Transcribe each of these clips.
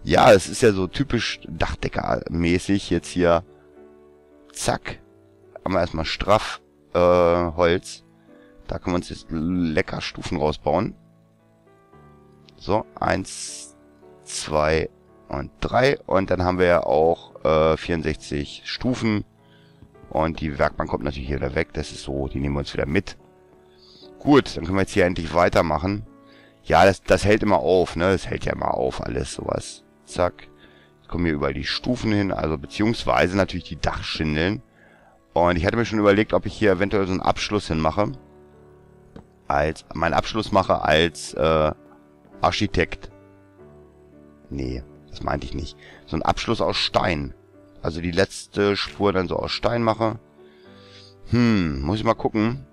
Ja, es ist ja so typisch Dachdecker-mäßig jetzt hier. Zack. Haben wir erstmal straff Holz. Da können wir uns jetzt lecker Stufen rausbauen. So, 1, 2 und 3. Und dann haben wir ja auch 64 Stufen. Und die Werkbank kommt natürlich hier wieder weg. Das ist so, die nehmen wir uns wieder mit. Gut, dann können wir jetzt hier endlich weitermachen. Ja, das hält immer auf, ne? Das hält ja immer auf, alles sowas. Zack. Jetzt kommen hier überall die Stufen hin, also beziehungsweise natürlich die Dachschindeln. Und ich hatte mir schon überlegt, ob ich hier eventuell so einen Abschluss hinmache. Meinen Abschluss mache als Architekt. Nee, das meinte ich nicht. So ein Abschluss aus Stein. Also die letzte Spur dann so aus Stein mache. Muss ich mal gucken.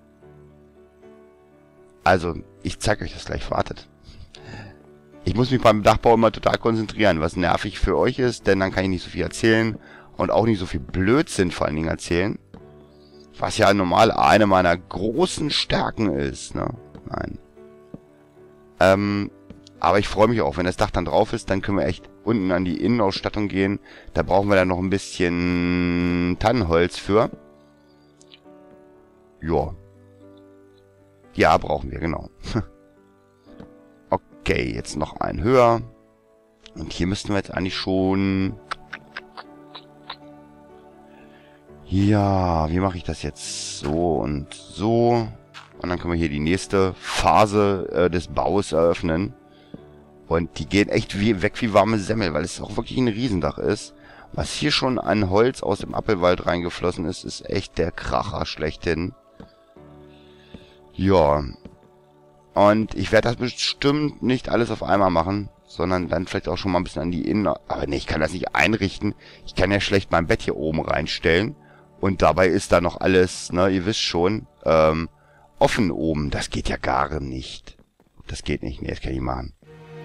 Also, ich zeige euch das gleich. Wartet. Ich muss mich beim Dachbau immer total konzentrieren, was nervig für euch ist, denn dann kann ich nicht so viel erzählen und auch nicht so viel Blödsinn vor allen Dingen erzählen. Was ja normal eine meiner großen Stärken ist, ne? Nein. Aber ich freue mich auch, wenn das Dach dann drauf ist, dann können wir echt unten an die Innenausstattung gehen. Da brauchen wir dann noch ein bisschen Tannenholz für. Ja. Ja, brauchen wir, genau. Okay, jetzt noch einen höher. Und hier müssten wir jetzt eigentlich schon... Ja, wie mache ich das jetzt? So und so. Und dann können wir hier die nächste Phase des Baus eröffnen. Und die gehen echt weg wie warme Semmel, weil es auch wirklich ein Riesendach ist. Was hier schon an Holz aus dem Appelwald reingeflossen ist, ist echt der Kracher schlechthin. Ja. Und ich werde das bestimmt nicht alles auf einmal machen, sondern dann vielleicht auch schon mal ein bisschen an die Innen... Aber nee, ich kann das nicht einrichten. Ich kann ja schlecht mein Bett hier oben reinstellen. Und dabei ist da noch alles, ne, ihr wisst schon, offen oben. Das geht ja gar nicht. Das geht nicht. Nee, das kann ich nicht machen.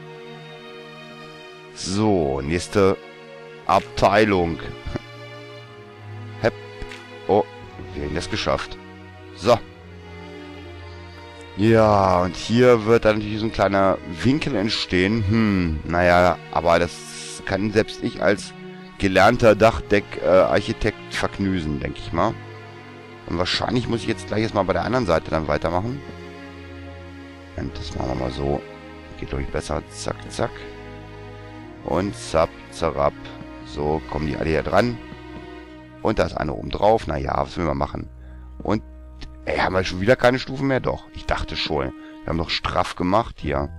So, nächste Abteilung. Hepp. Oh, wir haben das geschafft. So. Ja, und hier wird dann natürlich so ein kleiner Winkel entstehen. Naja, aber das kann selbst ich als gelernter Dachdeck-Architekt verknüsen, denke ich mal. Und wahrscheinlich muss ich jetzt gleich erstmal bei der anderen Seite dann weitermachen. Und das machen wir mal so. Geht, glaube ich, besser. Zack, zack. Und zapp, zarab. So, kommen die alle hier dran. Und da ist eine oben drauf. Naja, was will man machen? Und, haben wir schon wieder keine Stufen mehr? Doch, ich dachte schon. Wir haben doch straff gemacht hier.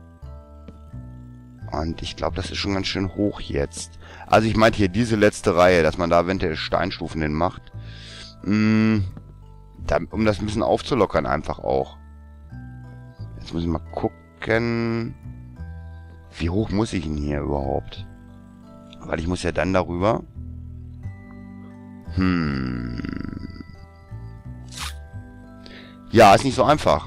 Und ich glaube, das ist schon ganz schön hoch jetzt. Also ich meinte hier diese letzte Reihe, dass man da eventuell Steinstufen hin macht. Um das ein bisschen aufzulockern einfach auch. Jetzt muss ich mal gucken. Wie hoch muss ich denn hier überhaupt? Weil ich muss ja dann darüber. Ja, ist nicht so einfach.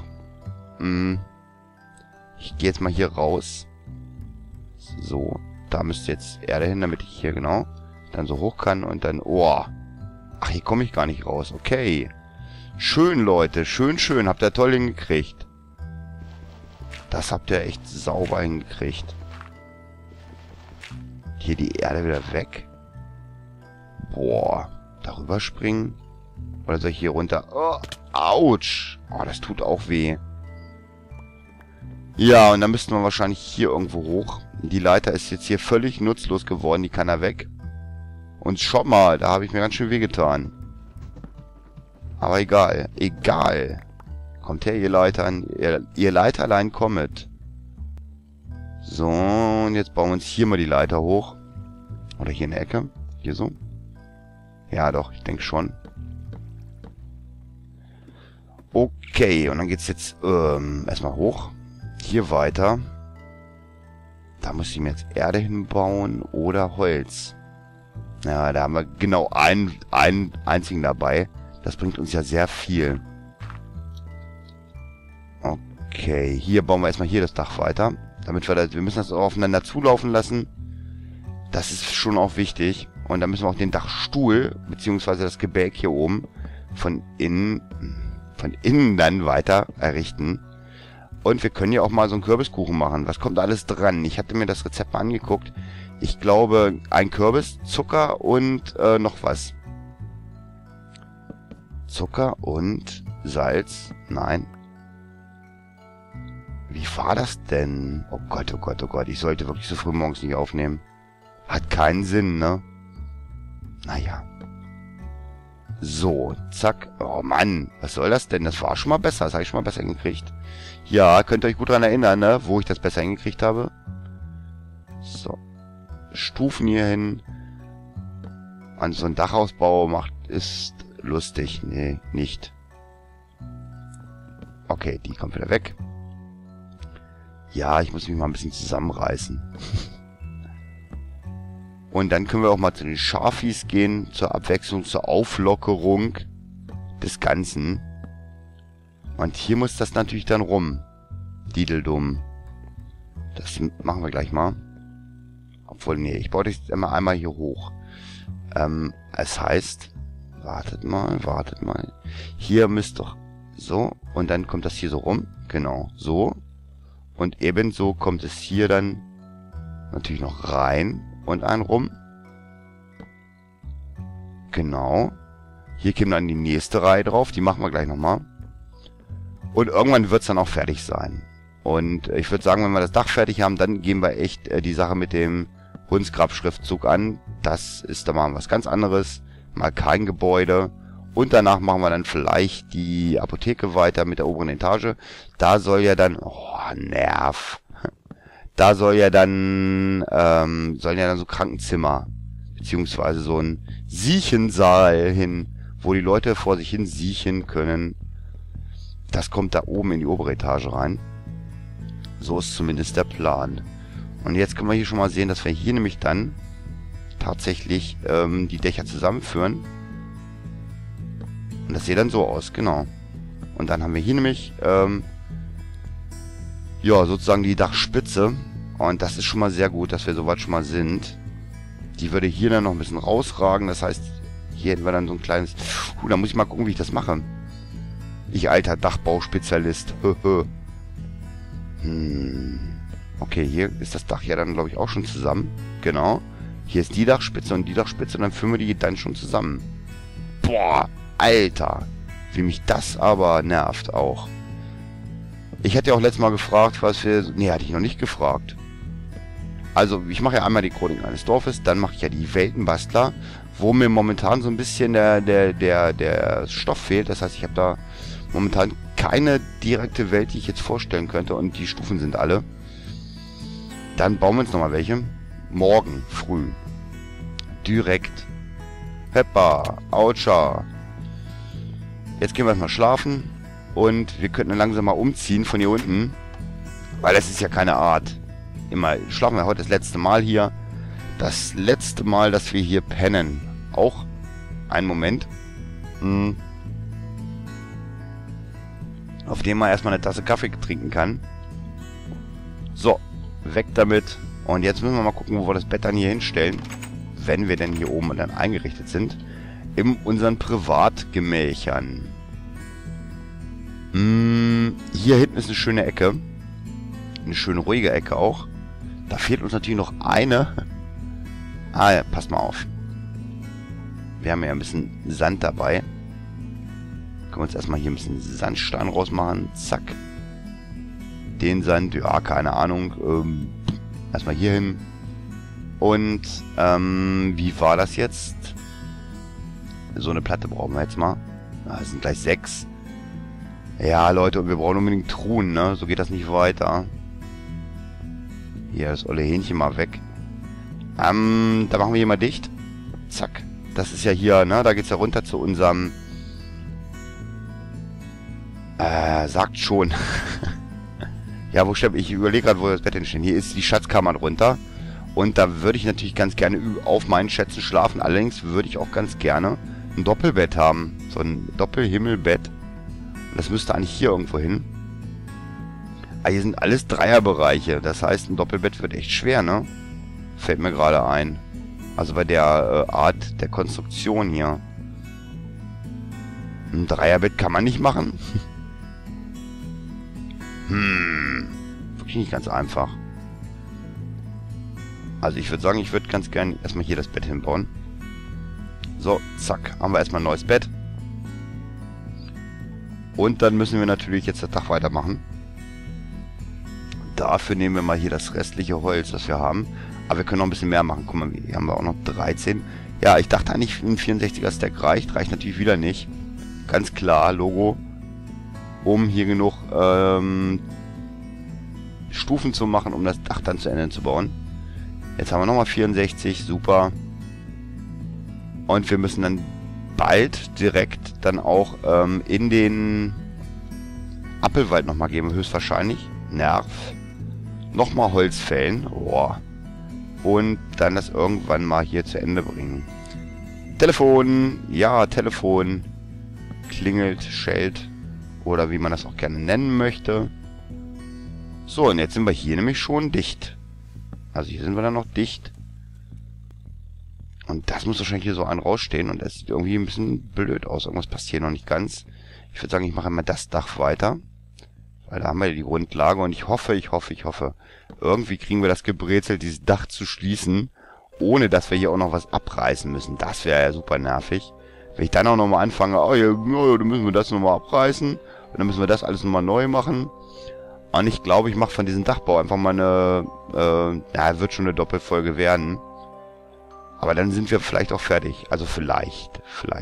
Ich gehe jetzt mal hier raus. So, da müsste jetzt Erde hin, damit ich hier genau dann so hoch kann und dann... Oh. Ach, hier komme ich gar nicht raus. Okay. Schön, Leute. Schön, schön. Habt ihr toll hingekriegt. Das habt ihr echt sauber hingekriegt. Hier die Erde wieder weg. Boah. Darüber springen. Oder soll ich hier runter? Oh, ouch. Oh, das tut auch weh. Ja, und dann müssten wir wahrscheinlich hier irgendwo hoch. Die Leiter ist jetzt hier völlig nutzlos geworden. Die kann er weg. Und schaut mal, da habe ich mir ganz schön wehgetan. Aber egal. Egal. Kommt her, ihr Leitern. Ihr Leiterlein kommet. So, und jetzt bauen wir uns hier mal die Leiter hoch. Oder hier in der Ecke. Hier so. Ja, doch, ich denke schon. Okay, und dann geht's jetzt erstmal hoch. Hier weiter. Da muss ich mir jetzt Erde hinbauen oder Holz. Ja, da haben wir genau einen einzigen dabei. Das bringt uns ja sehr viel. Okay, hier bauen wir erstmal hier das Dach weiter. Damit wir müssen das auch aufeinander zulaufen lassen. Das ist schon auch wichtig. Und dann müssen wir auch den Dachstuhl, beziehungsweise das Gebälk hier oben, von innen dann weiter errichten. Und wir können ja auch mal so einen Kürbiskuchen machen. Was kommt alles dran? Ich hatte mir das Rezept mal angeguckt. ich glaube, ein Kürbis, Zucker und noch was. Zucker und Salz. Nein. Wie war das denn? Oh Gott, oh Gott, oh Gott. Ich sollte wirklich so früh morgens nicht aufnehmen. Hat keinen Sinn, ne? Naja. So, zack. Oh Mann, was soll das denn? Das war schon mal besser. Das habe ich schon mal besser hingekriegt. Ja, könnt ihr euch gut daran erinnern, ne? Wo ich das besser hingekriegt habe. So. Stufen hier hin. An so ein Dachausbau macht, ist lustig. Nee, nicht. Okay, die kommt wieder weg. Ja, ich muss mich mal ein bisschen zusammenreißen. Und dann können wir auch mal zu den Schafis gehen, zur Abwechslung, zur Auflockerung des Ganzen. Und hier muss das natürlich dann rum. Dideldum. Das machen wir gleich mal. Obwohl, nee, ich baue das jetzt einmal hier hoch. Es heißt, wartet mal. Hier müsst doch so, und dann kommt das hier so rum. Genau, so. Und ebenso kommt es hier dann natürlich noch rein und ein rum. Genau. Hier kommt dann die nächste Reihe drauf. Die machen wir gleich nochmal. Und irgendwann wird es dann auch fertig sein. Und ich würde sagen, wenn wir das Dach fertig haben, dann gehen wir echt die Sache mit dem Hundsgrab-Schriftzug an. Das ist dann mal was ganz anderes. Mal kein Gebäude. Und danach machen wir dann vielleicht die Apotheke weiter mit der oberen Etage. Da soll ja dann... Oh, Nerv. Da soll ja dann... sollen ja dann so Krankenzimmer, beziehungsweise so ein Siechensaal hin, wo die Leute vor sich hin siechen können. Das kommt da oben in die obere Etage rein. So ist zumindest der Plan. Und jetzt können wir hier schon mal sehen, dass wir hier nämlich dann tatsächlich die Dächer zusammenführen. Und das sieht dann so aus, genau. Und dann haben wir hier nämlich, ja, sozusagen die Dachspitze. Und das ist schon mal sehr gut, dass wir soweit schon mal sind. Die würde hier dann noch ein bisschen rausragen. Das heißt, hier hätten wir dann so ein kleines... da muss ich mal gucken, wie ich das mache. Ich alter Dachbauspezialist. Okay, hier ist das Dach ja dann, glaube ich, auch schon zusammen. Genau. Hier ist die Dachspitze und die Dachspitze. Und dann führen wir die dann schon zusammen. Boah, Alter. Wie mich das aber nervt auch. Ich hatte ja auch letztes Mal gefragt, was wir... Nee, hatte ich noch nicht gefragt. Also, ich mache ja einmal die Chronik eines Dorfes, dann mache ich ja die Weltenbastler, wo mir momentan so ein bisschen der Stoff fehlt. Das heißt, ich habe da momentan keine direkte Welt, die ich jetzt vorstellen könnte. Und die Stufen sind alle. Dann bauen wir uns nochmal welche. Morgen früh. Direkt. Peppa. Autscha. Jetzt gehen wir erstmal schlafen. Und wir könnten langsam mal umziehen von hier unten. Weil das ist ja keine Art. Immer schlafen wir heute das letzte Mal hier. Das letzte Mal, dass wir hier pennen. Auch einen Moment. Auf dem man erstmal eine Tasse Kaffee trinken kann. So, weg damit. Und jetzt müssen wir mal gucken, wo wir das Bett dann hier hinstellen. Wenn wir denn hier oben dann eingerichtet sind. In unseren Privatgemächern. Hier hinten ist eine schöne Ecke. Eine schöne ruhige Ecke auch. Da fehlt uns natürlich noch eine. Ah ja, passt mal auf. Wir haben ja ein bisschen Sand dabei. Können wir uns erstmal hier ein bisschen Sandstein rausmachen. Zack. Den Sand, ja, keine Ahnung. Erstmal hier hin. Und, wie war das jetzt? So eine Platte brauchen wir jetzt mal. Das sind gleich 6. Ja, Leute, und wir brauchen unbedingt Truhen, ne? So geht das nicht weiter. Hier, das olle Hähnchen mal weg. Da machen wir hier mal dicht. Zack. Das ist ja hier, ne? Da geht's ja runter zu unserem... sagt schon. Ja, wo stimmt? Ich überlege gerade, wo das Bett hinsteht. Hier ist die Schatzkammer drunter. Und da würde ich natürlich ganz gerne auf meinen Schätzen schlafen. Allerdings würde ich auch ganz gerne ein Doppelbett haben. So ein Doppelhimmelbett. Und das müsste eigentlich hier irgendwo hin. Aber hier sind alles Dreierbereiche. Das heißt, ein Doppelbett wird echt schwer, ne? Fällt mir gerade ein. Also bei der Art der Konstruktion hier. Ein Dreierbett kann man nicht machen. Wirklich nicht ganz einfach. Also ich würde sagen, ich würde ganz gern erstmal hier das Bett hinbauen. So, zack. Haben wir erstmal ein neues Bett. Und dann müssen wir natürlich jetzt das Dach weitermachen. Dafür nehmen wir mal hier das restliche Holz, das wir haben. Aber wir können noch ein bisschen mehr machen. Guck mal, hier haben wir auch noch 13. Ja, ich dachte eigentlich, ein 64er Stack reicht. Reicht natürlich wieder nicht. Ganz klar, Logo. Um hier genug Stufen zu machen, um das Dach dann zu Ende zu bauen. Jetzt haben wir nochmal 64. Super. Und wir müssen dann bald direkt dann auch in den Appelwald nochmal gehen. Höchstwahrscheinlich. Nerv. Nochmal Holz fällen. Boah. Und dann das irgendwann mal hier zu Ende bringen. Telefon. Ja, Telefon. Klingelt, schellt. Oder wie man das auch gerne nennen möchte. So, und jetzt sind wir hier nämlich schon dicht. Also hier sind wir dann noch dicht. Und das muss wahrscheinlich hier so ein rausstehen. Und das sieht irgendwie ein bisschen blöd aus. Irgendwas passt hier noch nicht ganz. Ich würde sagen, ich mache mal das Dach weiter. Weil da haben wir die Grundlage. Und ich hoffe, irgendwie kriegen wir das gebrezelt, dieses Dach zu schließen. Ohne, dass wir hier auch noch was abreißen müssen. Das wäre ja super nervig. Wenn ich dann auch nochmal anfange, oh ja, dann müssen wir das nochmal abreißen. Und dann müssen wir das alles nochmal neu machen. Und ich glaube, ich mache von diesem Dachbau einfach mal eine, wird schon eine Doppelfolge werden. Aber dann sind wir vielleicht auch fertig. Also vielleicht.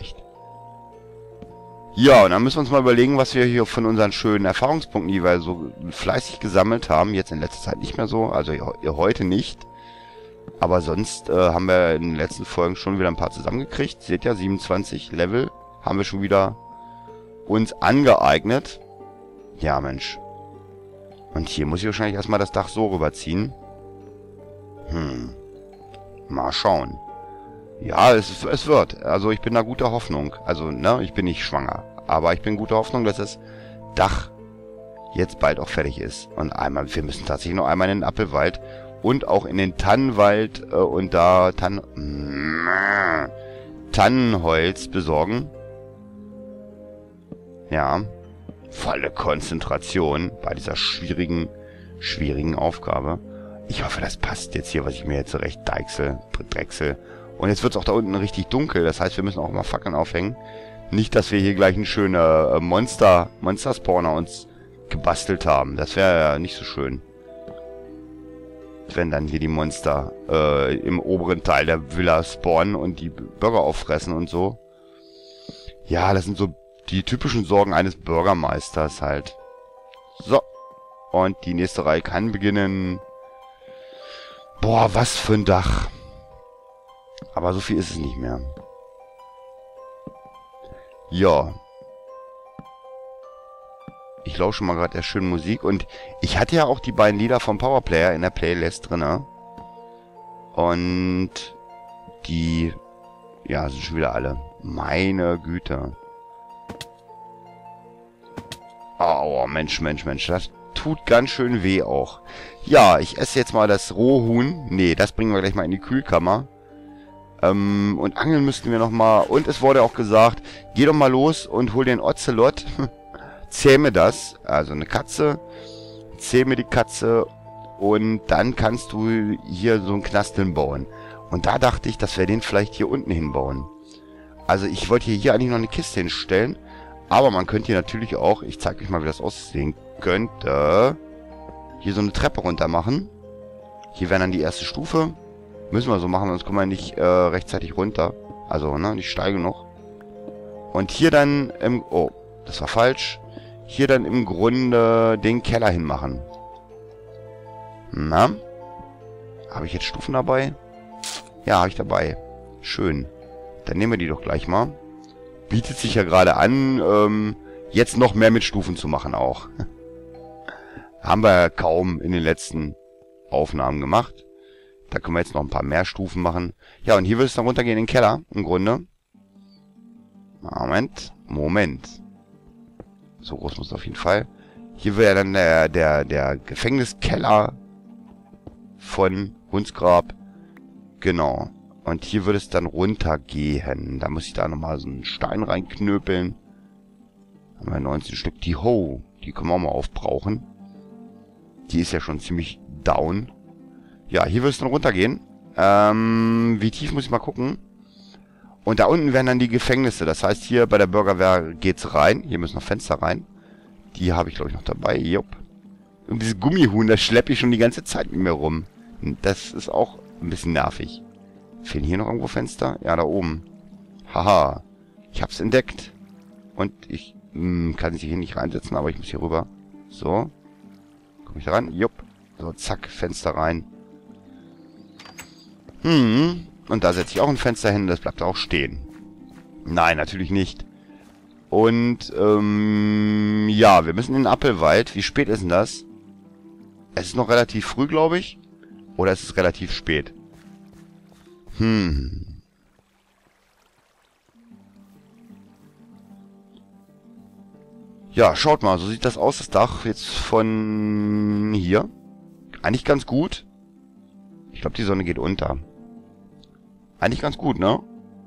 Ja, und dann müssen wir uns mal überlegen, was wir hier von unseren schönen Erfahrungspunkten, die wir so fleißig gesammelt haben, jetzt in letzter Zeit nicht mehr so, also heute nicht. Aber sonst haben wir in den letzten Folgen schon wieder ein paar zusammengekriegt. Seht ja, 27 Level haben wir schon wieder uns angeeignet. Ja, Mensch. Und hier muss ich wahrscheinlich erstmal das Dach so rüberziehen. Mal schauen. Ja, es wird. Also ich bin da guter Hoffnung. Also, ne, ich bin nicht schwanger. Aber ich bin guter Hoffnung, dass das Dach jetzt bald auch fertig ist. Und wir müssen tatsächlich noch einmal in den Appelwald und auch in den Tannenwald und da Tannenholz besorgen. Ja. Volle Konzentration bei dieser schwierigen Aufgabe. Ich hoffe, das passt jetzt hier, was ich mir jetzt zurecht drechsel. Und jetzt wird es auch da unten richtig dunkel. Das heißt, wir müssen auch mal Fackeln aufhängen. Nicht, dass wir hier gleich einen schönen Monster-Spawner uns gebastelt haben. Das wäre ja nicht so schön. Wenn dann hier die Monster im oberen Teil der Villa spawnen und die Bürger auffressen und so. Ja, das sind so die typischen Sorgen eines Bürgermeisters halt. So. Und die nächste Reihe kann beginnen. Boah, was für ein Dach. Aber so viel ist es nicht mehr. Ja. Ich lausche mal gerade der schönen Musik. Und ich hatte ja auch die beiden Lieder vom Powerplayer in der Playlist drin. Und die... Ja, sind schon wieder alle. Meine Güte. Oh, Mensch. Das tut ganz schön weh auch. Ja, ich esse jetzt mal das Rohhuhn. Nee, das bringen wir gleich mal in die Kühlkammer. Und angeln müssten wir nochmal. Und es wurde auch gesagt, geh doch mal los und hol den Ocelot. Zähme das. Also eine Katze. Zähme die Katze. Und dann kannst du hier so einen Knast hinbauen. Und da dachte ich, dass wir den vielleicht hier unten hinbauen. Also ich wollte hier eigentlich noch eine Kiste hinstellen. Aber man könnte hier natürlich auch, ich zeige euch mal, wie das aussehen könnte, hier so eine Treppe runter machen. Hier wäre dann die erste Stufe. Müssen wir so machen, sonst kommen wir nicht rechtzeitig runter. Also, ne, nicht steil genug. Und hier dann im... Oh, das war falsch. Hier dann im Grunde den Keller hinmachen. Na? Habe ich jetzt Stufen dabei? Ja, habe ich dabei. Schön. Dann nehmen wir die doch gleich mal. Bietet sich ja gerade an, jetzt noch mehr mit Stufen zu machen auch. Haben wir ja kaum in den letzten Aufnahmen gemacht. Da können wir jetzt noch ein paar mehr Stufen machen. Ja, und hier wird es dann runtergehen in den Keller, im Grunde. Moment. So groß muss es auf jeden Fall. Hier wäre dann der Gefängniskeller von Hundsgrab. Genau. Und hier würde es dann runtergehen. Da muss ich da nochmal so einen Stein reinknöpeln. Haben wir 19 Stück. Die Hoe, die können wir auch mal aufbrauchen. Die ist ja schon ziemlich down. Ja, hier wird es dann runtergehen. Wie tief muss ich mal gucken? Und da unten wären dann die Gefängnisse. Das heißt, hier bei der Bürgerwehr geht's rein. Hier müssen noch Fenster rein. Die habe ich, glaube ich, noch dabei. Jupp. Und dieses Gummihuhn, das schleppe ich schon die ganze Zeit mit mir rum. Das ist auch ein bisschen nervig. Fehlen hier noch irgendwo Fenster? Ja, da oben. Haha. Ich hab's entdeckt. Und ich kann sich hier nicht reinsetzen, aber ich muss hier rüber. So. Komme ich da ran? Jupp. So, zack, Fenster rein. Und da setze ich auch ein Fenster hin, das bleibt auch stehen. Nein, natürlich nicht. Und, ja, wir müssen in den Appelwald. Wie spät ist denn das? Es ist noch relativ früh, glaube ich. Oder es ist relativ spät. Ja, schaut mal, so sieht das aus, das Dach jetzt von hier. Eigentlich ganz gut. Ich glaube, die Sonne geht unter. Eigentlich ganz gut, ne?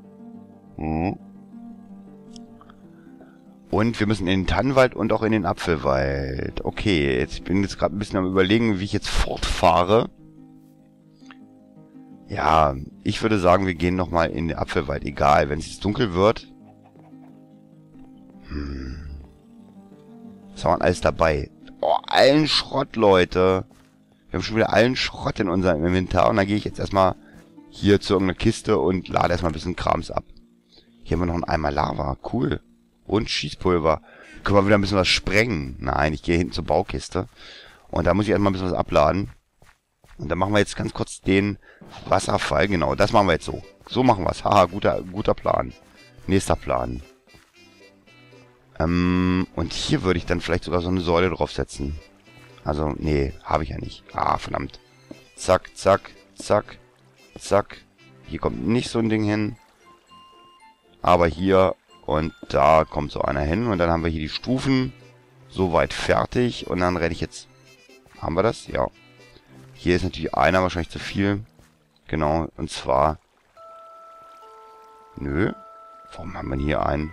Und wir müssen in den Tannenwald und auch in den Apfelwald. Okay, ich bin jetzt gerade ein bisschen am Überlegen, wie ich jetzt fortfahre. Ja, ich würde sagen, wir gehen nochmal in den Apfelwald. Egal, wenn es jetzt dunkel wird. Was haben wir alles dabei? Oh, allen Schrott, Leute. Wir haben schon wieder allen Schrott in unserem Inventar. Und dann gehe ich jetzt erstmal hier zu irgendeiner Kiste und lade erstmal ein bisschen Krams ab. Hier haben wir noch einen Eimer Lava. Cool. Und Schießpulver. Können wir wieder ein bisschen was sprengen. Nein, ich gehe hinten zur Baukiste. Und da muss ich erstmal ein bisschen was abladen. Und dann machen wir jetzt ganz kurz den Wasserfall. Genau, das machen wir jetzt so. So machen wir es. Haha, guter Plan. Nächster Plan. Und hier würde ich dann vielleicht sogar so eine Säule draufsetzen. Also, nee, habe ich ja nicht. Ah, verdammt. Zack, zack, zack, zack. Hier kommt nicht so ein Ding hin. Aber hier und da kommt so einer hin. Und dann haben wir hier die Stufen. Soweit fertig. Und dann renne ich jetzt... Haben wir das? Ja. Hier ist natürlich einer wahrscheinlich zu viel. Genau, und zwar... Nö. Warum haben wir hier einen?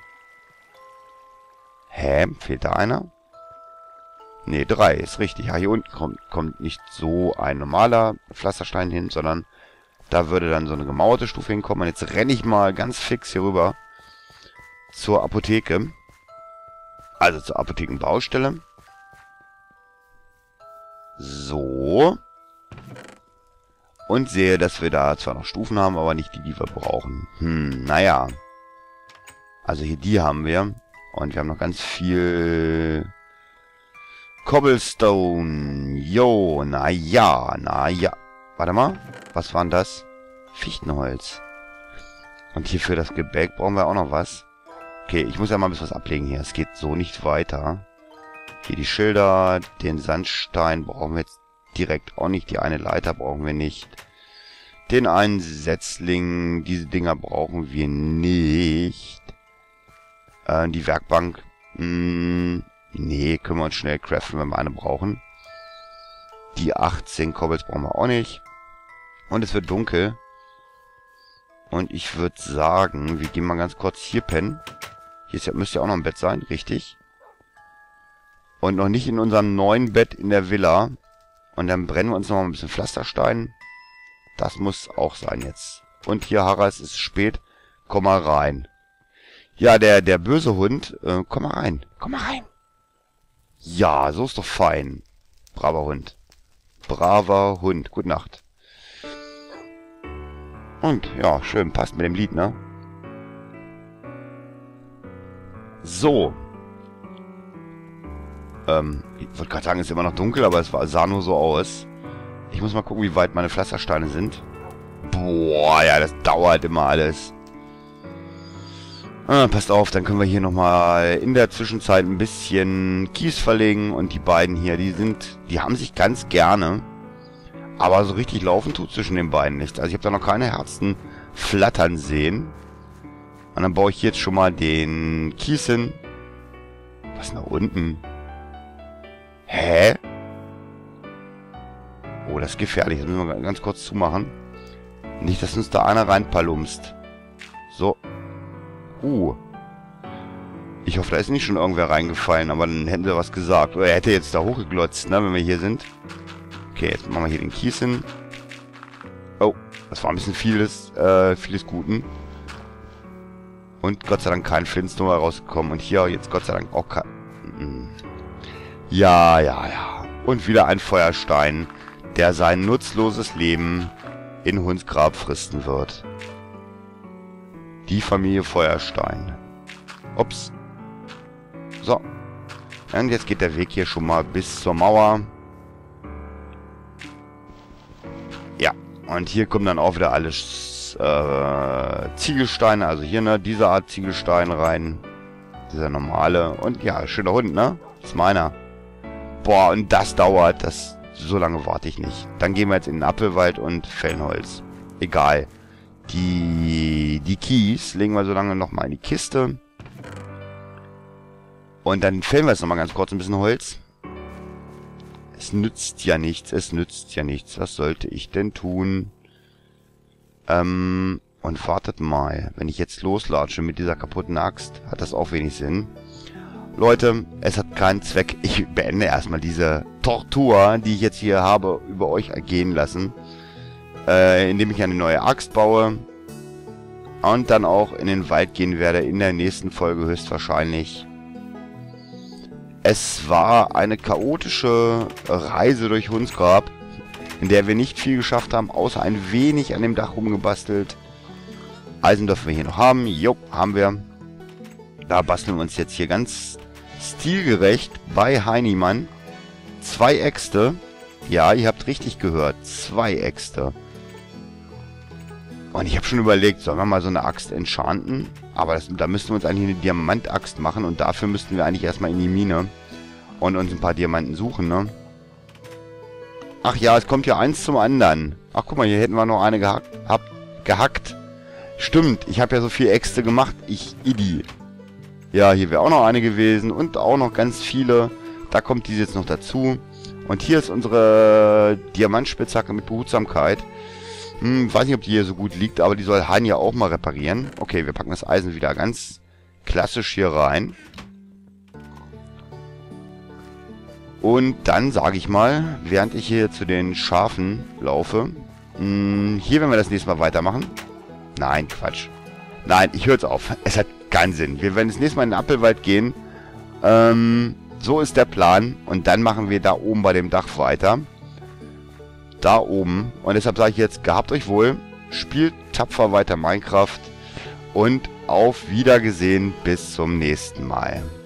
Hä? Fehlt da einer? Ne, 3, ist richtig. Ja, hier unten kommt nicht so ein normaler Pflasterstein hin, sondern da würde dann so eine gemauerte Stufe hinkommen. Und jetzt renne ich mal ganz fix hier rüber zur Apotheke. Also zur Apothekenbaustelle. So. Und sehe, dass wir da zwar noch Stufen haben, aber nicht die, die wir brauchen. Naja. Also hier die haben wir. Und wir haben noch ganz viel Cobblestone. Jo, naja. Warte mal. Was war denn das? Fichtenholz. Und hier für das Gebäck brauchen wir auch noch was. Okay, ich muss ja mal ein bisschen was ablegen hier. Es geht so nicht weiter. Hier die Schilder. Den Sandstein brauchen wir jetzt direkt auch nicht. Die eine Leiter brauchen wir nicht. Den einen Setzling. Diese Dinger brauchen wir nicht. Die Werkbank. Nee, können wir uns schnell craften, wenn wir eine brauchen. Die 18 Cobbles brauchen wir auch nicht. Und es wird dunkel. Und ich würde sagen, wir gehen mal ganz kurz hier pennen. Hier ist ja, müsste ja auch noch ein Bett sein, richtig. Und noch nicht in unserem neuen Bett in der Villa. Und dann brennen wir uns noch mal ein bisschen Pflasterstein. Das muss auch sein jetzt. Und hier, Harras, es ist spät. Komm mal rein. Ja, der böse Hund. Komm mal rein. Komm mal rein. Ja, so ist doch fein. Braver Hund. Braver Hund. Gute Nacht. Und, ja, schön. Passt mit dem Lied, ne? So. Ich wollte gerade sagen, es ist immer noch dunkel, aber sah nur so aus. Ich muss mal gucken, wie weit meine Pflastersteine sind. Boah, ja, das dauert immer alles. Passt auf, dann können wir hier nochmal in der Zwischenzeit ein bisschen Kies verlegen. Und die beiden hier, die haben sich ganz gerne. Aber so richtig laufen tut zwischen den beiden nicht. Also ich habe da noch keine Herzen flattern sehen. Und dann baue ich jetzt schon mal den Kies hin. Was ist denn da unten? Hä? Oh, das ist gefährlich. Das müssen wir ganz kurz zumachen. Nicht, dass uns da einer reinpalumst. So. Ich hoffe, da ist nicht schon irgendwer reingefallen, aber dann hätten wir was gesagt. Oder er hätte jetzt da hochgeglotzt, ne, wenn wir hier sind. Okay, jetzt machen wir hier den Kies hin. Oh, Das war ein bisschen vieles Guten. Und Gott sei Dank kein Flintstone rausgekommen. Und hier jetzt Gott sei Dank auch kein... Ja, ja, ja. Und wieder ein Feuerstein, der sein nutzloses Leben in Hundsgrab fristen wird. Die Familie Feuerstein. Ups. So. Und jetzt geht der Weg hier schon mal bis zur Mauer. Ja. Und hier kommen dann auch wieder alles Ziegelsteine. Also hier, ne, diese Art Ziegelstein rein. Dieser normale. Und ja, schöner Hund, ne? Das ist meiner. Boah, und das dauert. So lange warte ich nicht. Dann gehen wir jetzt in den Apfelwald und fällen Holz. Egal. Die Keys legen wir so lange nochmal in die Kiste. Und dann fällen wir jetzt nochmal ganz kurz ein bisschen Holz. Es nützt ja nichts, es nützt ja nichts. Was sollte ich denn tun? Und wartet mal. Wenn ich jetzt loslatsche mit dieser kaputten Axt, hat das auch wenig Sinn. Leute, es hat keinen Zweck. Ich beende erstmal diese Tortur, die ich jetzt hier habe, über euch ergehen lassen. Indem ich eine neue Axt baue. Und dann auch in den Wald gehen werde, in der nächsten Folge höchstwahrscheinlich. Es war eine chaotische Reise durch Hundsgrab, in der wir nicht viel geschafft haben, außer ein wenig an dem Dach rumgebastelt. Eisen dürfen wir hier noch haben. Jo, haben wir. Da basteln wir uns jetzt hier ganz stilgerecht bei Heinemann 2 Äxte. Ja, ihr habt richtig gehört. 2 Äxte. Und ich habe schon überlegt, sollen wir mal so eine Axt enchanten? Aber da müssten wir uns eigentlich eine Diamantaxt machen. Und dafür müssten wir eigentlich erstmal in die Mine und uns ein paar Diamanten suchen, ne? Ach ja, es kommt ja eins zum anderen. Ach, guck mal, hier hätten wir noch eine gehackt. Stimmt, ich habe ja so viele Äxte gemacht. Ich Idi. Ja, hier wäre auch noch eine gewesen. Und auch noch ganz viele. Da kommt diese jetzt noch dazu. Und hier ist unsere Diamantspitzhacke mit Behutsamkeit. Weiß nicht, ob die hier so gut liegt, aber die soll Han ja auch mal reparieren. Okay, wir packen das Eisen wieder ganz klassisch hier rein. Und dann sage ich mal, während ich hier zu den Schafen laufe, hier werden wir das nächste Mal weitermachen. Nein, Quatsch. Nein, ich höre jetzt auf. Es hat keinen Sinn. Wir werden das nächste Mal in den Apfelwald gehen. So ist der Plan. Und dann machen wir da oben bei dem Dach weiter. Da oben. Und deshalb sage ich jetzt, gehabt euch wohl. Spielt tapfer weiter Minecraft. Und auf Wiedergesehen bis zum nächsten Mal.